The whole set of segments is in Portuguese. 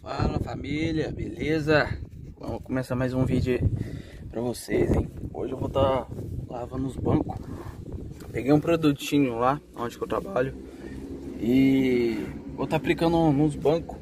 Fala família, beleza? Vamos começar mais um vídeo aí pra vocês, hein? Hoje eu vou estar lavando os bancos. Peguei um produtinho lá onde que eu trabalho e vou estar aplicando nos bancos.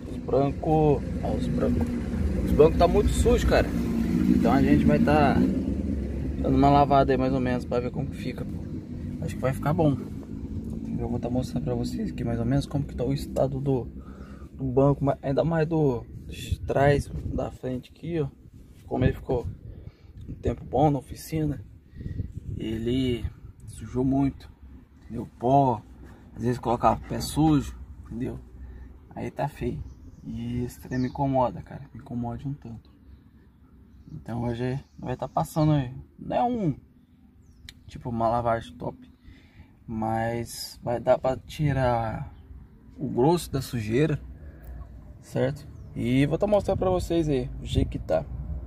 Os bancos tá muito sujos, cara. Então a gente vai estar dando uma lavada aí mais ou menos pra ver como que fica. Acho que vai ficar bom. Eu vou estar mostrando pra vocês aqui mais ou menos como que tá o estado do banco, ainda mais de trás, da frente aqui, ó. Como ele ficou um tempo bom na oficina, ele sujou muito, entendeu? Pó, às vezes colocava pé sujo, entendeu? Aí tá feio. E esse trem me incomoda, cara, me incomoda um tanto. Então hoje vai estar passando aí, não é tipo uma lavagem top, mas vai dar pra tirar o grosso da sujeira, certo? E vou estar mostrando pra vocês aí o jeito que tá.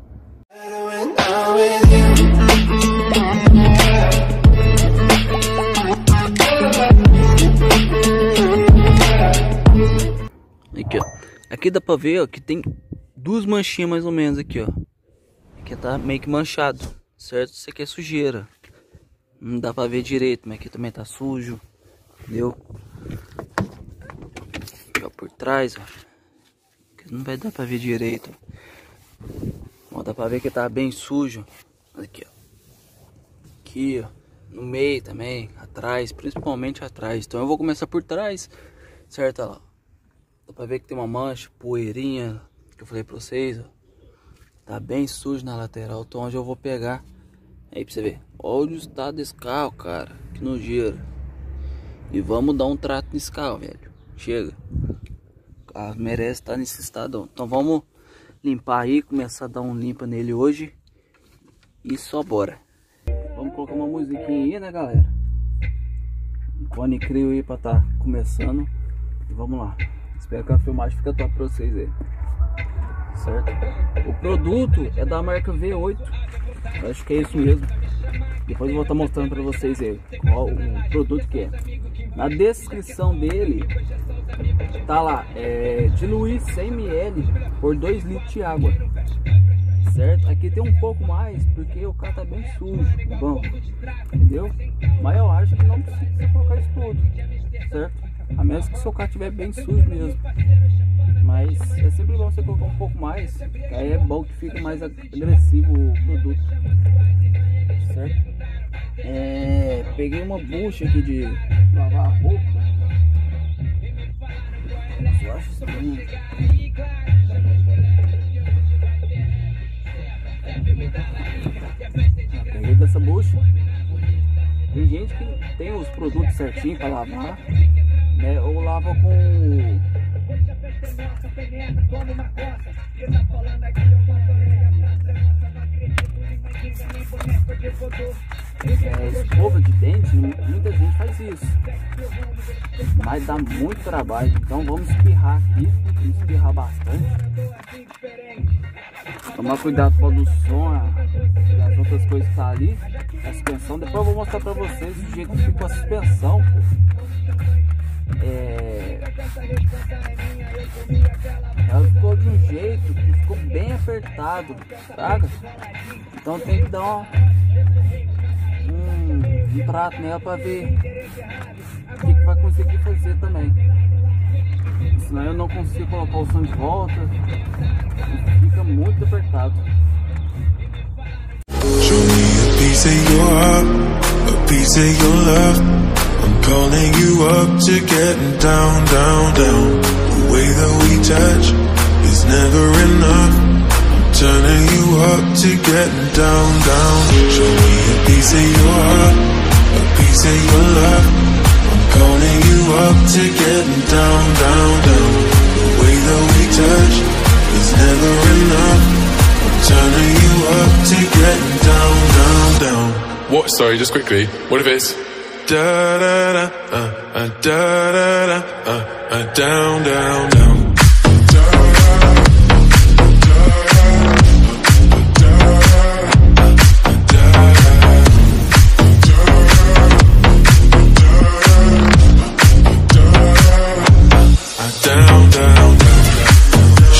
Aqui, ó. Aqui dá pra ver, ó, que tem duas manchinhas mais ou menos aqui, ó. Aqui tá meio que manchado, certo? Isso aqui é sujeira. Não dá pra ver direito, mas aqui também tá sujo, entendeu? Aqui, ó, por trás, ó. Não vai dar pra ver direito. Ó, dá pra ver que tá bem sujo. Aqui, ó. Aqui, ó. No meio também, atrás, principalmente atrás. Então eu vou começar por trás, certo? Olha lá. Dá pra ver que tem uma mancha, poeirinha, que eu falei pra vocês, ó. Tá bem sujo na lateral. Então onde eu vou pegar. Aí pra você ver. Olha o estado desse carro, cara. Que nojeira. E vamos dar um trato nesse carro, velho. Chega. O carro merece estar nesse estado. Então vamos limpar aí. Começar a dar um limpa nele hoje. E só bora. Vamos colocar uma musiquinha aí, né, galera? Um Fone Crio aí pra tá começando. E vamos lá. Espero que a filmagem fique top pra vocês aí. Certo? O produto é da marca V8. Eu acho que é isso mesmo. Depois eu vou estar mostrando pra vocês aí qual o produto que é. Na descrição dele tá lá, diluir 100 ml por 2 litros de água, certo? Aqui tem um pouco mais porque o carro tá bem sujo, bom, entendeu? Mas eu acho que não precisa colocar isso tudo, certo? A menos que o seu carro estiver bem sujo mesmo. Mas é sempre bom você colocar um pouco mais, que aí é bom que fica mais agressivo o produto, certo? Peguei uma bucha aqui de lavar a roupa. Eu acho estranho. Peguei dessa bucha. Tem gente que tem os produtos certinho para lavar, né? Ou lava com escova de dente. Muita gente faz isso, mas dá muito trabalho. Então vamos espirrar aqui, vamos espirrar bastante. Tomar cuidado com o som e as outras coisas que tá ali, a suspensão. Depois eu vou mostrar pra vocês o jeito que ficou a suspensão, pô. Ela ficou de um jeito que ficou bem apertado, sabe? Então tem que dar um trato nela pra ver o que vai conseguir fazer também. Senão eu não consigo colocar o som de volta e fica muito apertado. Show me a piece of your heart, a piece of your love. I'm calling you up to getting down, down, down. The way that we touch is never enough. I'm turning you up to getting down, down. Show me a piece of your heart, a piece of your love. I'm calling you up to getting down, down, down. The way that we touch is never enough. I'm turning you up to getting down, down, down. What? Sorry, just quickly. What if it's da da da da da da down, down, down. Down, down, down, down.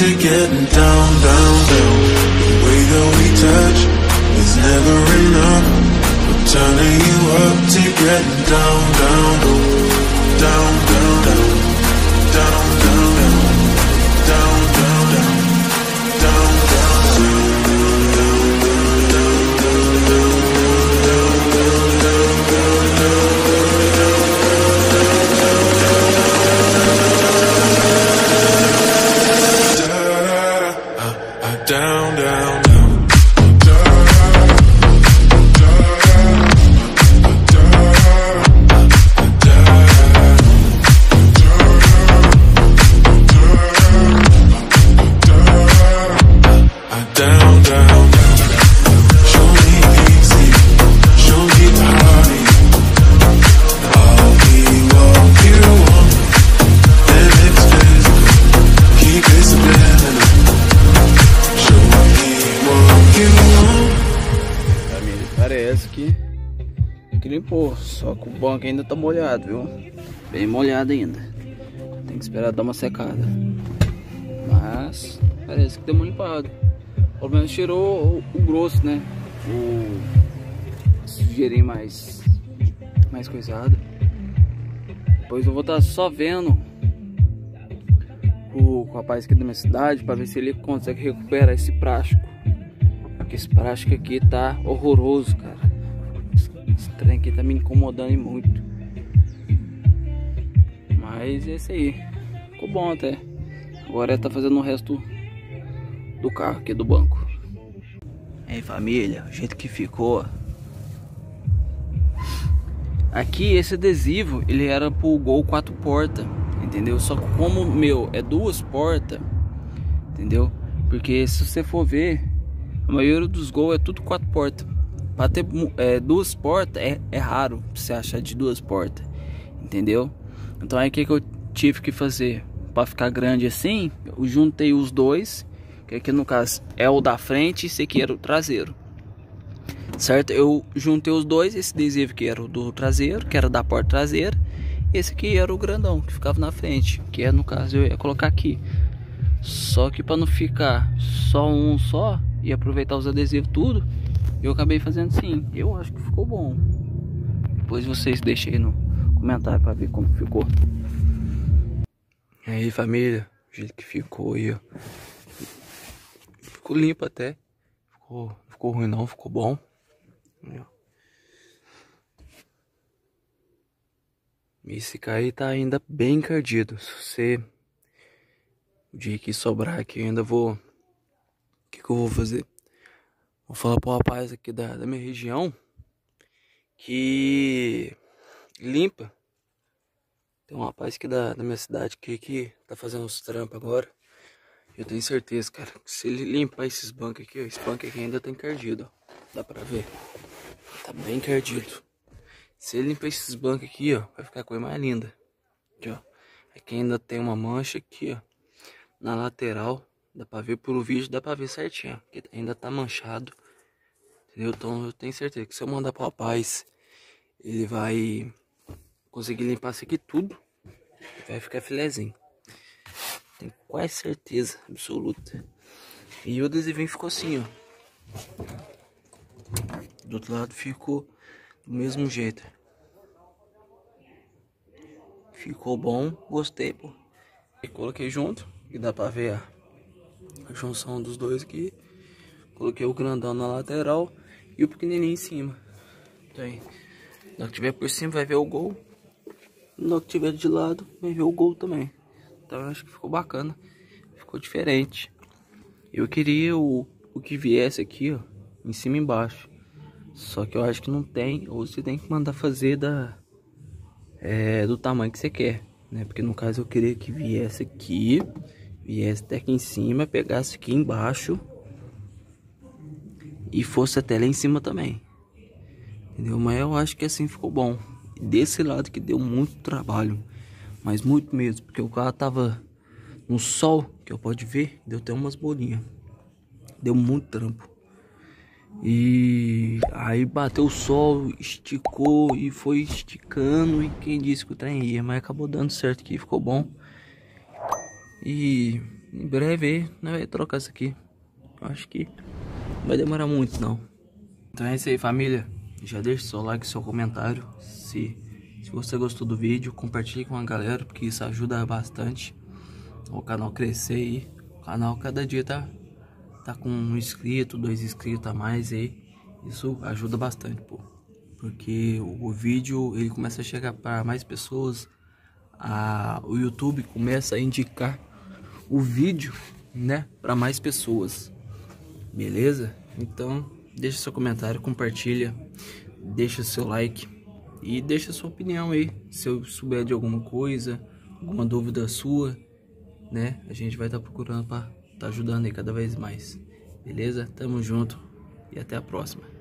to getting down, down, down. The way that we touch is never enough. I'm turning you up to getting down, down, down, down, down, down, down, down, down, down, down, down, down, down. Parece que limpou, só que o banco ainda tá molhado, viu? Bem molhado ainda. Tem que esperar dar uma secada. Mas parece que deu uma limpada. Pelo menos tirou o grosso, né? O sujeirinho mais coisado. Depois eu vou estar só vendo o rapaz aqui da minha cidade para ver se ele consegue recuperar esse plástico. Porque esse plástico aqui tá horroroso, cara. Esse trem aqui tá me incomodando muito. Mas é isso aí. Ficou bom até. Agora ele tá fazendo o resto do carro aqui do banco. E aí, família, o jeito que ficou. Aqui esse adesivo ele era pro Gol 4 portas, entendeu? Só que como o meu é 2 portas, entendeu? Porque se você for ver, a maioria dos Gol é tudo 4 portas. Para ter 2 portas é raro você achar de 2 portas, entendeu? Então aí o que eu tive que fazer para ficar grande assim? Eu juntei os dois, que aqui no caso é o da frente e esse aqui era o traseiro, certo? Eu juntei os dois, esse adesivo que era o do traseiro, que era da porta traseira, esse aqui era o grandão que ficava na frente, que é no caso eu ia colocar aqui. Só que para não ficar só um só e aproveitar os adesivos tudo, eu acabei fazendo assim. Eu acho que ficou bom. Depois vocês deixem aí no comentário para ver como ficou. E aí, família, o jeito que ficou aí, ó. Ficou limpo até. Ficou ruim não, ficou bom. Esse aí tá ainda bem encardido. Se você o dia que sobrar aqui, eu ainda vou. O que eu vou fazer? Vou falar pro rapaz aqui da minha região que limpa. Tem um rapaz aqui da minha cidade que tá fazendo uns trampos agora. Eu tenho certeza, cara, que se ele limpar esses bancos aqui, ó, esse banco aqui ainda tá encardido, ó. Dá pra ver? Tá bem encardido. Se ele limpar esses bancos aqui, ó, vai ficar a coisa mais linda. Aqui, ó. Aqui ainda tem uma mancha aqui, ó. Na lateral. Dá pra ver pelo vídeo, dá pra ver certinho, ó. Que ainda tá manchado. Entendeu? Então eu tenho certeza que se eu mandar pro rapaz, ele vai conseguir limpar isso aqui tudo. Vai ficar filezinho. Tenho quase certeza absoluta. E o adesivinho ficou assim, ó. Do outro lado ficou do mesmo jeito. Ficou bom, gostei, pô. E coloquei junto, e dá pra ver a junção dos dois aqui. Coloquei o grandão na lateral e o pequenininho em cima. Então aí, na hora que tiver por cima vai ver o Gol. Na hora que tiver de lado vai ver o Gol também. Então eu acho que ficou bacana. Ficou diferente. Eu queria o que viesse aqui, ó, em cima e embaixo. Só que eu acho que não tem. Ou você tem que mandar fazer do tamanho que você quer, né? Porque no caso eu queria que viesse aqui, viesse até aqui em cima, pegasse aqui embaixo e fosse até lá em cima também, entendeu? Mas eu acho que assim ficou bom. Desse lado que deu muito trabalho, mas muito mesmo, porque o carro tava no sol, que eu pode ver, deu até umas bolinhas, deu muito trampo. E aí bateu o sol, esticou e foi esticando, e quem disse que o trem ia, mas acabou dando certo aqui, ficou bom. E em breve aí, nós vai trocar isso aqui. Eu acho que não vai demorar muito não. Então é isso aí, família. Já deixa seu like, seu comentário. Se você gostou do vídeo, compartilhe com a galera, porque isso ajuda bastante o canal crescer aí. O canal cada dia tá com 1 inscrito, 2 inscritos a mais aí. Isso ajuda bastante, pô. Porque o vídeo ele começa a chegar para mais pessoas. O YouTube começa a indicar o vídeo, né, para mais pessoas. Beleza? Então, deixa seu comentário, compartilha, deixa seu like e deixa sua opinião aí. Se eu souber de alguma coisa, alguma dúvida sua, né, a gente vai estar procurando para estar ajudando aí cada vez mais. Beleza? Tamo junto e até a próxima.